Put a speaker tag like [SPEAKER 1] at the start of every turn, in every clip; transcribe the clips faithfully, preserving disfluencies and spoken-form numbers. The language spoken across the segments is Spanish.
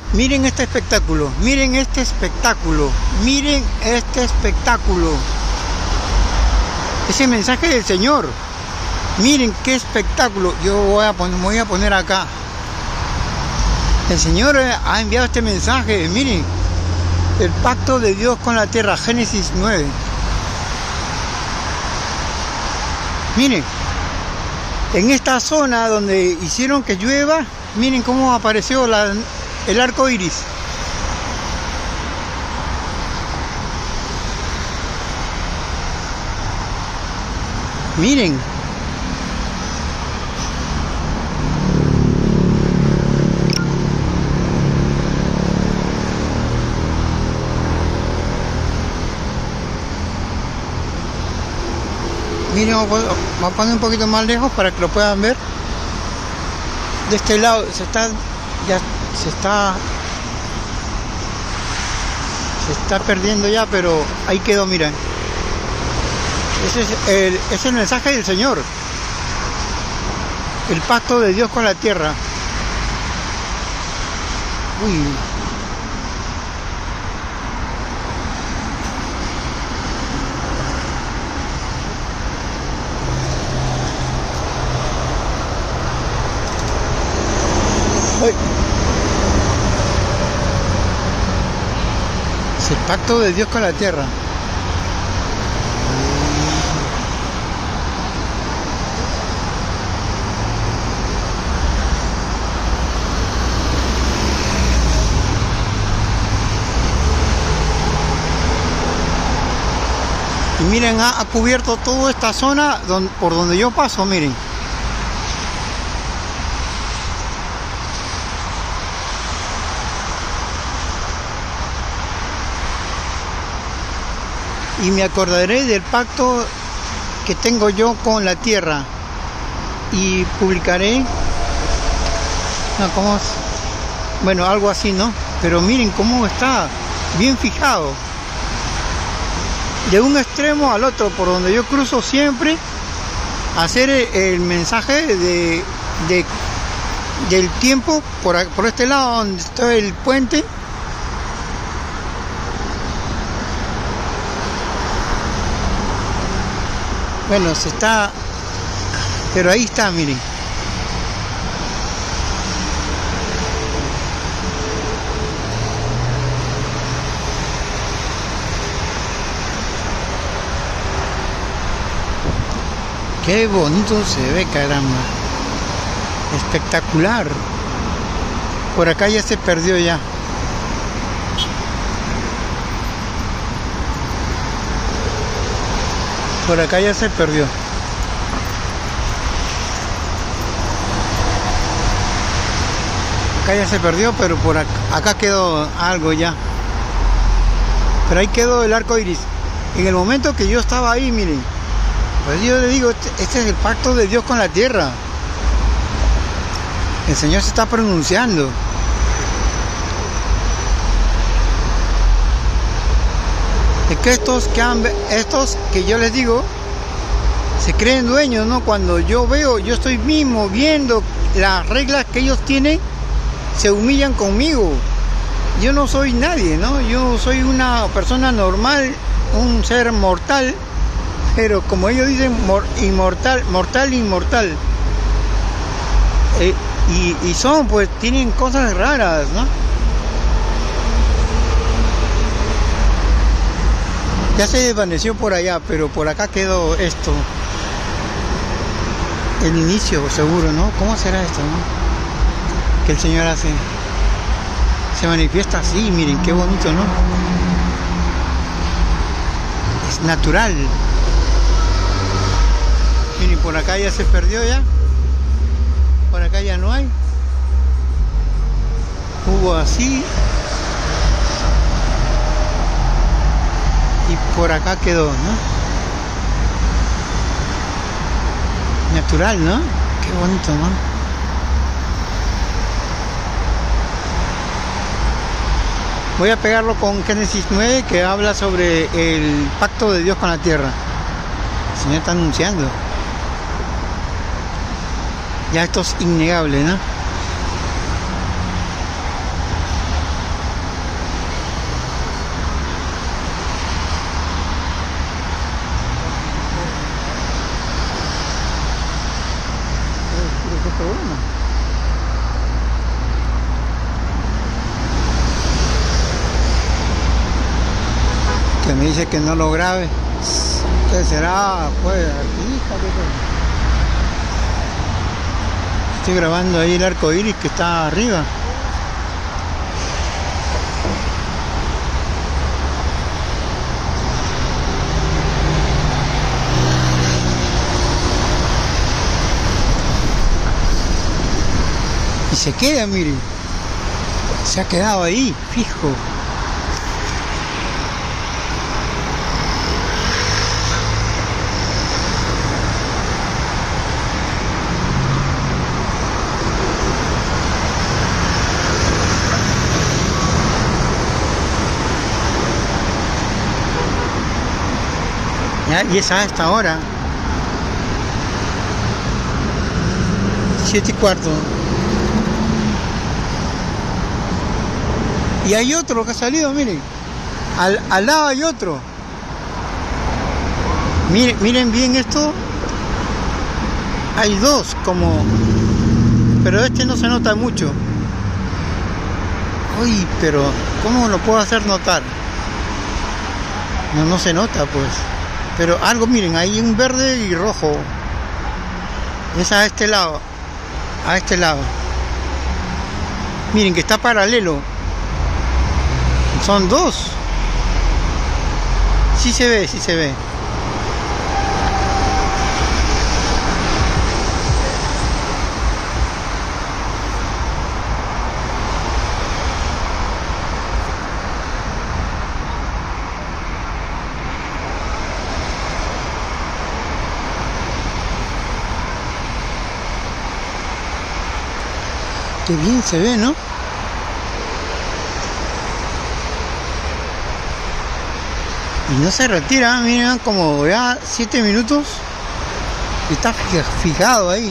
[SPEAKER 1] Miren este espectáculo, miren este espectáculo, miren este espectáculo. Ese mensaje del Señor. Miren qué espectáculo. Yo voy a poner, voy a poner acá. El Señor ha enviado este mensaje. Miren, el pacto de Dios con la tierra, Génesis nueve. Miren, en esta zona donde hicieron que llueva, miren cómo apareció la, el arco iris. Miren. Miren, vamos a poner un poquito más lejos para que lo puedan ver. De este lado se está, ya se está, se está perdiendo ya, pero ahí quedó, miren. Ese es el, ese es el mensaje del Señor. El pacto de Dios con la tierra. Uy. Uy. Es el pacto de Dios con la tierra. Y miren, ha, ha cubierto toda esta zona donde, por donde yo paso, miren. Y me acordaré del pacto que tengo yo con la tierra. Y publicaré... No, ¿cómo es? Bueno, algo así, ¿no? Pero miren cómo está bien fijado. De un extremo al otro, por donde yo cruzo siempre, hacer el, el mensaje de, de del tiempo por, por este lado donde está el puente. Bueno, se está, pero ahí está, miren. Qué bonito se ve, caramba. Espectacular. Por acá ya se perdió ya. Por acá ya se perdió. Acá ya se perdió, pero por acá, acá quedó algo ya. Pero ahí quedó el arco iris. En el momento que yo estaba ahí, miren. Pues yo le digo, este, este es el pacto de Dios con la tierra. El Señor se está pronunciando. Es que estos que han, estos que yo les digo, se creen dueños, ¿no? Cuando yo veo, yo estoy mismo viendo las reglas que ellos tienen, se humillan conmigo. Yo no soy nadie, ¿no? Yo soy una persona normal, un ser mortal. Pero como ellos dicen, mor, inmortal, mortal, inmortal. Eh, y, y son, pues, tienen cosas raras, ¿no? Ya se desvaneció por allá, pero por acá quedó esto. El inicio, seguro, ¿no? ¿Cómo será esto, no? Que el Señor hace. Se manifiesta así, miren, qué bonito, ¿no? Es natural. Miren, por acá ya se perdió ya. Por acá ya no hay. Hubo así. Y por acá quedó, ¿no? Natural, ¿no? Qué bonito, ¿no? Voy a pegarlo con Génesis nueve, que habla sobre el pacto de Dios con la tierra. El Señor está anunciando. Ya esto es innegable, ¿no? Que me dice que no lo grabe. ¿Qué será? Pues artista, ¿qué tal? Estoy grabando ahí el arco iris que está arriba. Y se queda, miren. Se ha quedado ahí, fijo. Ya, y es a esta hora. Siete y cuarto. Y hay otro que ha salido, miren. Al, al lado hay otro. Miren, miren bien esto. Hay dos como... Pero este no se nota mucho. Uy, pero ¿cómo lo puedo hacer notar? No, no se nota pues. Pero algo, miren, hay un verde y rojo. Es a este lado. A este lado. Miren que está paralelo. Son dos. Sí se ve, sí se ve. Qué bien se ve, ¿no? Y no se retira, miren, como ya siete minutos y está fijado ahí.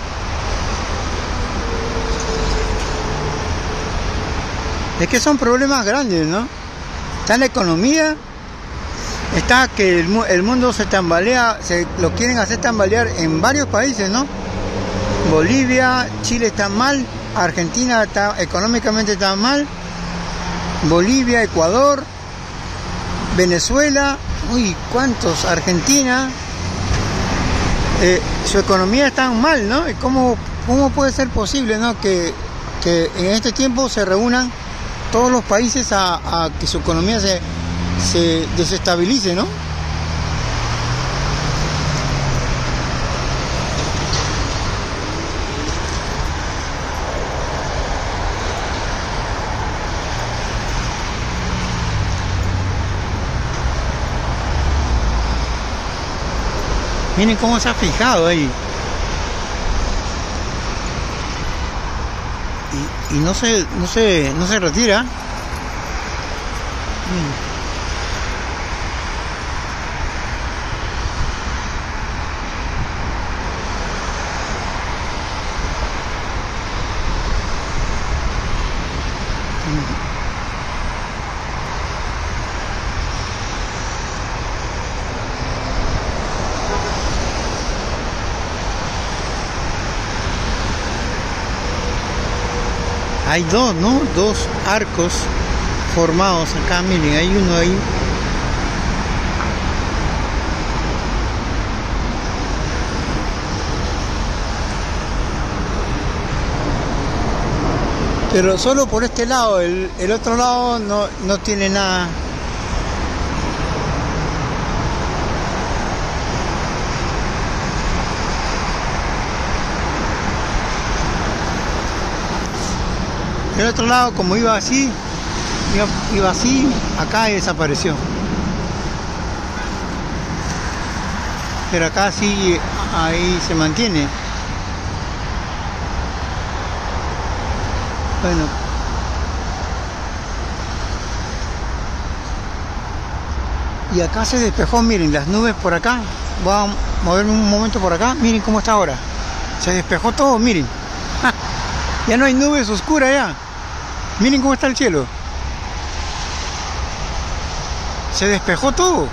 [SPEAKER 1] Es que son problemas grandes, ¿no? Está la economía, está que el, el mundo se tambalea, se lo quieren hacer tambalear en varios países, ¿no? Bolivia, Chile está mal, Argentina está económicamente está mal, Bolivia, Ecuador, Venezuela, uy, ¿cuántos? Argentina, eh, su economía está mal, ¿no? ¿Cómo, cómo puede ser posible, ¿no? que, que en este tiempo se reúnan todos los países a, a que su economía se, se desestabilice, ¿no? Miren cómo se ha fijado ahí. Y, y no se, no se, no se retira. Miren. Hay dos, ¿no? Dos arcos formados acá, miren, hay uno ahí. Pero solo por este lado, el, el otro lado no, no tiene nada. El otro lado, como iba así, iba, iba así, acá y desapareció. Pero acá sí, ahí se mantiene. Bueno. Y acá se despejó, miren, las nubes por acá. Voy a moverme un momento por acá, miren cómo está ahora. Se despejó todo, miren. ¡Ja! Ya no hay nubes oscuras ya. Miren cómo está el cielo. Se despejó todo.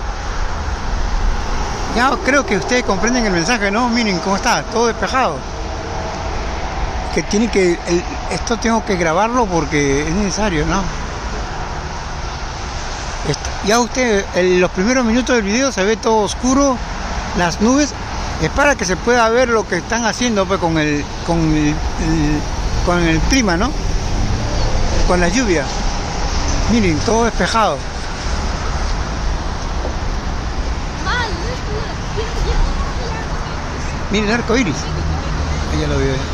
[SPEAKER 1] Ya creo que ustedes comprenden el mensaje, ¿no? Miren cómo está, todo despejado. Que tiene que... El, esto tengo que grabarlo porque es necesario, ¿no? Esto. ya usted, en los primeros minutos del video se ve todo oscuro, las nubes, es para que se pueda ver lo que están haciendo pues con el, con el, el con el clima, ¿no? Con la lluvia. Miren, todo despejado. Miren el arco iris. Ella lo vio.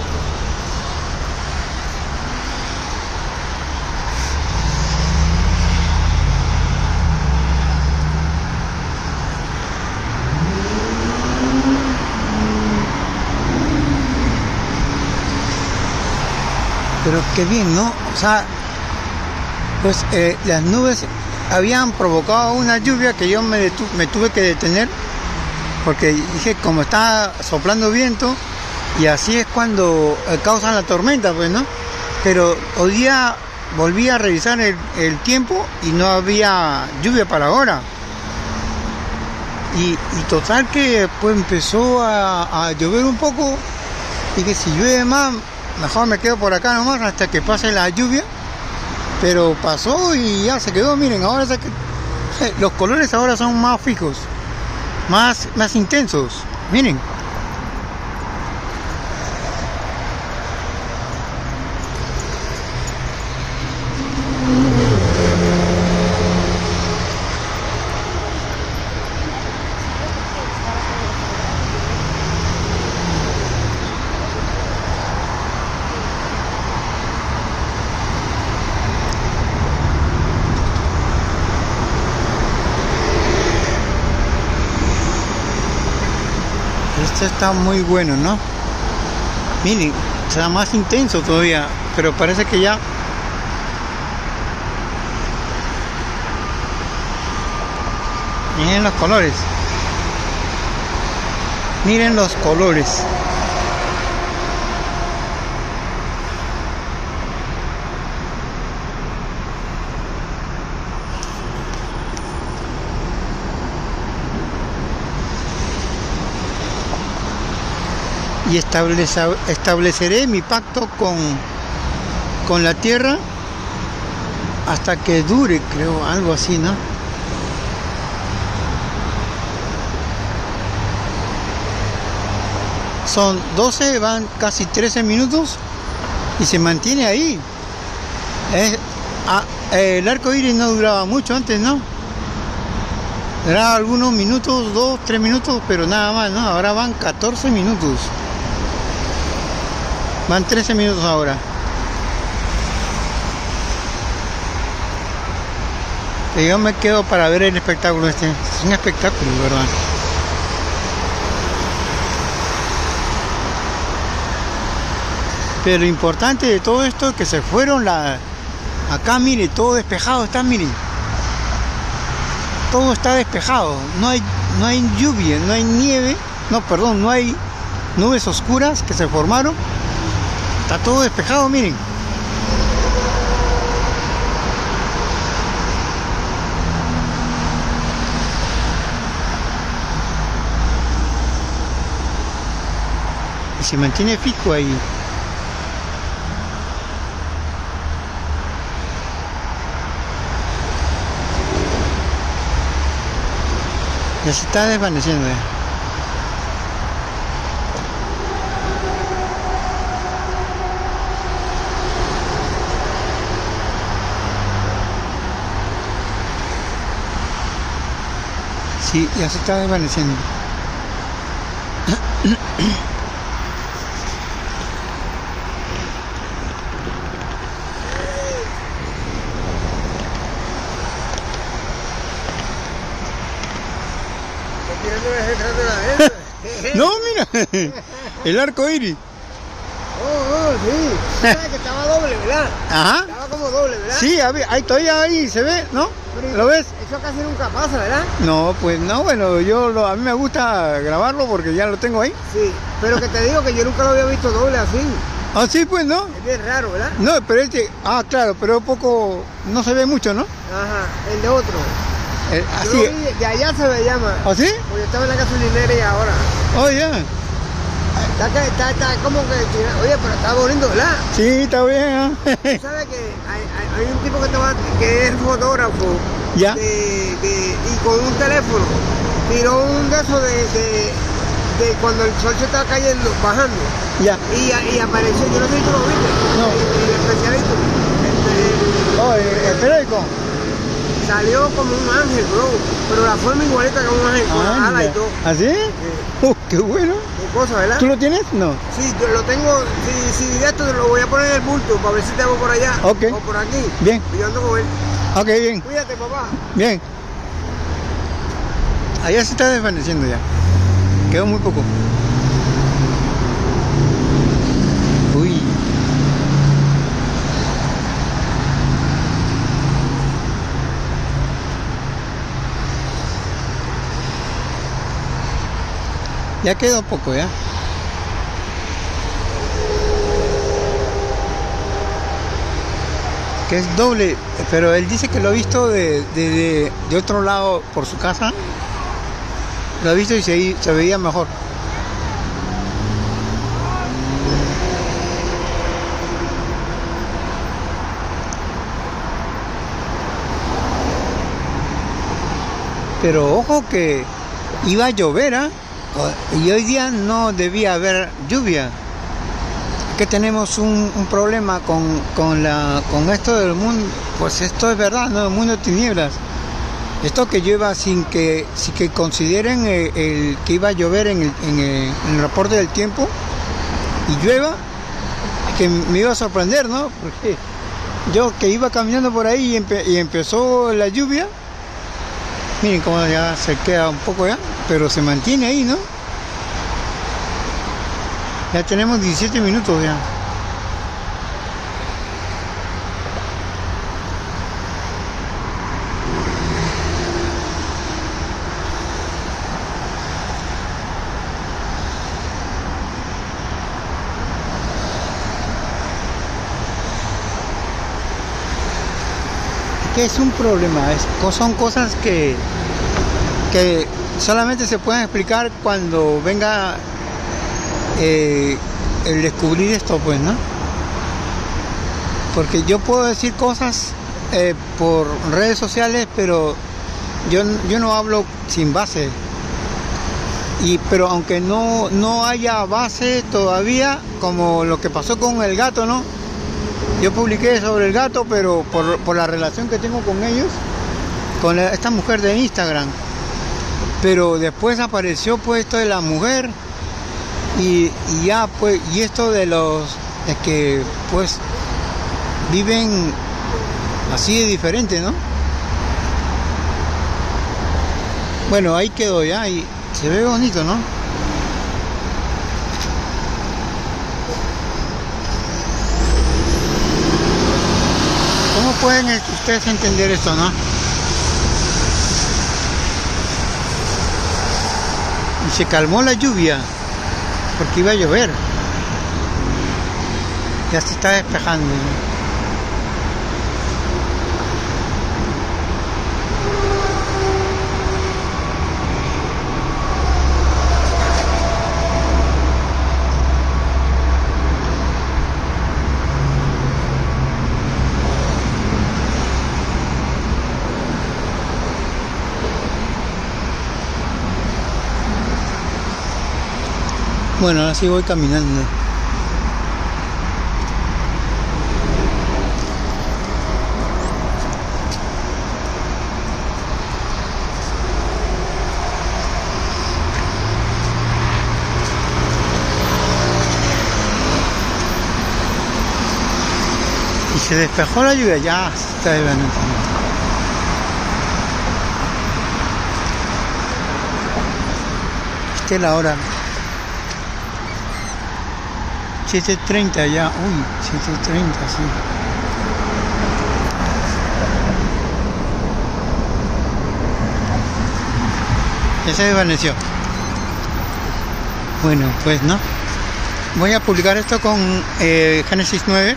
[SPEAKER 1] Pero qué bien, ¿no? O sea, pues eh, las nubes habían provocado una lluvia que yo me, me tuve que detener porque dije, como está soplando viento, y así es cuando eh, causan la tormenta, pues, ¿no? Pero hoy día volví a revisar el, el tiempo y no había lluvia para ahora. Y, y total que pues empezó a, a llover un poco, y que si llueve más, mejor me quedo por acá nomás hasta que pase la lluvia. Pero pasó y ya se quedó. Miren, ahora se que, los colores ahora son más fijos, más, más intensos. Miren. Este está muy bueno, ¿no? Miren, está más intenso todavía, pero parece que ya... Miren los colores. Miren los colores. Y establece, estableceré mi pacto con, con la tierra hasta que dure, creo, algo así, ¿no? Son doce, van casi trece minutos y se mantiene ahí. Es, a, el arco iris no duraba mucho antes, ¿no? Duraba algunos minutos, dos, tres minutos, pero nada más, ¿no? Ahora van catorce minutos. Van trece minutos ahora. Y yo me quedo para ver el espectáculo este. Es un espectáculo, ¿verdad? Pero lo importante de todo esto es que se fueron la... Acá, mire, todo despejado está, miren. Todo está despejado. No hay, no hay lluvia, no hay nieve. No, perdón, no hay nubes oscuras que se formaron. Está todo despejado, miren. Y se mantiene fijo ahí. Ya se está desvaneciendo ya. Sí, ya se está desvaneciendo. No, mira, el arco iris.
[SPEAKER 2] Oh, oh, sí. ¿Sabes que estaba doble, verdad?
[SPEAKER 1] Ajá.
[SPEAKER 2] Estaba como doble, ¿verdad?
[SPEAKER 1] Sí, ahí todavía ahí se ve, ¿no?
[SPEAKER 2] Pero
[SPEAKER 1] ¿Lo ves?
[SPEAKER 2] Eso casi nunca pasa, ¿verdad?
[SPEAKER 1] No, pues no, bueno, yo lo, a mí me gusta grabarlo porque ya lo tengo ahí.
[SPEAKER 2] Sí, pero que te digo que yo nunca lo había visto doble así.
[SPEAKER 1] Ah, sí, pues, ¿no?
[SPEAKER 2] Es bien raro, ¿verdad?
[SPEAKER 1] No, pero este, ah, claro, pero un poco, no se ve mucho, ¿no?
[SPEAKER 2] Ajá, el de otro.
[SPEAKER 1] El,
[SPEAKER 2] Yo
[SPEAKER 1] así.
[SPEAKER 2] lo vi, de allá se veía más.
[SPEAKER 1] ¿Ah, sí?
[SPEAKER 2] Porque yo estaba en la gasolinera y ahora.
[SPEAKER 1] Oh, ya.
[SPEAKER 2] Está, que, está, está como que, oye, pero está bonito, ¿verdad?
[SPEAKER 1] Sí, está bien, ¿eh?
[SPEAKER 2] ¿Sabes que hay, hay, hay un tipo que, estaba, que es fotógrafo?
[SPEAKER 1] Ya.
[SPEAKER 2] De, de, y con un teléfono tiró un de esos de, de, de cuando el sol se está cayendo, bajando.
[SPEAKER 1] Ya.
[SPEAKER 2] Y, y apareció, yo no sé si tú lo viste.
[SPEAKER 1] No.
[SPEAKER 2] El, el especialista. Este,
[SPEAKER 1] Oh, ¿el, el periódico?
[SPEAKER 2] Salió como un ángel, bro. Pero la forma igualita que un ángel, con
[SPEAKER 1] Ah,
[SPEAKER 2] las alas y todo.
[SPEAKER 1] ¿Así?
[SPEAKER 2] Sí.
[SPEAKER 1] Uh, qué bueno.
[SPEAKER 2] Qué cosa, ¿verdad?
[SPEAKER 1] ¿Tú lo tienes? No.
[SPEAKER 2] Sí, yo lo tengo, si, si de esto lo voy a poner en el bulto para ver si te hago por allá.
[SPEAKER 1] Ok.
[SPEAKER 2] O por aquí.
[SPEAKER 1] Bien.
[SPEAKER 2] Y yo ando con él.
[SPEAKER 1] Ok, bien.
[SPEAKER 2] Cuídate, papá.
[SPEAKER 1] Bien. Allá se está desvaneciendo ya. Quedó muy poco. Uy. Ya quedó poco, ya. Que es doble, pero él dice que lo ha visto de, de, de, de otro lado por su casa. Lo ha visto y se, se veía mejor. Pero ojo que iba a llover, ¿eh? Y hoy día no debía haber lluvia. Que tenemos un, un problema con, con, la, con esto del mundo. Pues esto es verdad, ¿no? El mundo de tinieblas. Esto que llueva sin que, sin que consideren el, el que iba a llover en el, en, el, en el reporte del tiempo y llueva, que me iba a sorprender, ¿no? Porque yo que iba caminando por ahí y, empe, y empezó la lluvia, miren cómo ya se queda un poco ya, pero se mantiene ahí, ¿no? Ya tenemos diecisiete minutos ya. Que es un problema, es, son cosas que, que solamente se pueden explicar cuando venga eh, el descubrir esto, pues, ¿no? Porque yo puedo decir cosas eh, por redes sociales, pero yo, yo no hablo sin base. Y, pero aunque no, no haya base todavía, como lo que pasó con el gato, ¿no? Yo publiqué sobre el gato, pero por, por la relación que tengo con ellos, con la, esta mujer de Instagram. Pero después apareció pues esto de la mujer y, y ya pues, y esto de los de que pues viven así de diferente, ¿no? Bueno, ahí quedó ya y se ve bonito, ¿no? ¿Cómo pueden ustedes entender esto, no? Y se calmó la lluvia porque iba a llover. Ya se está despejando, ¿no? Bueno, ahora sí voy caminando. Y se despejó la lluvia, ya está de verano. Esta es la hora. siete treinta ya, uy, siete treinta, sí. Ya se desvaneció. Bueno, pues no. Voy a publicar esto con eh, Génesis nueve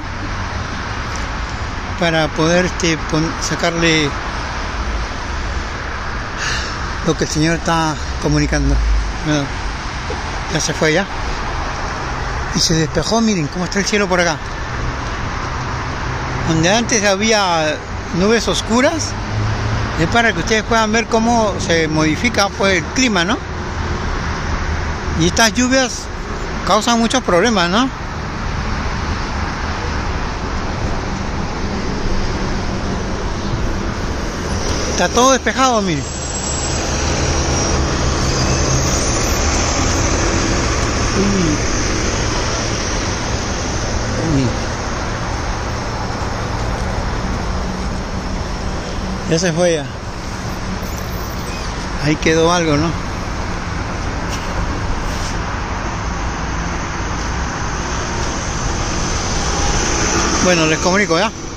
[SPEAKER 1] para poder este, sacarle lo que el Señor está comunicando. Bueno, ya se fue ya. Y se despejó, miren cómo está el cielo por acá. Donde antes había nubes oscuras, es para que ustedes puedan ver cómo se modifica pues el clima, ¿no? Y estas lluvias causan muchos problemas, ¿no? Está todo despejado, miren. Uy. Uy. Ya se fue ya. Ahí quedó algo, ¿no? Bueno, les comunico ya.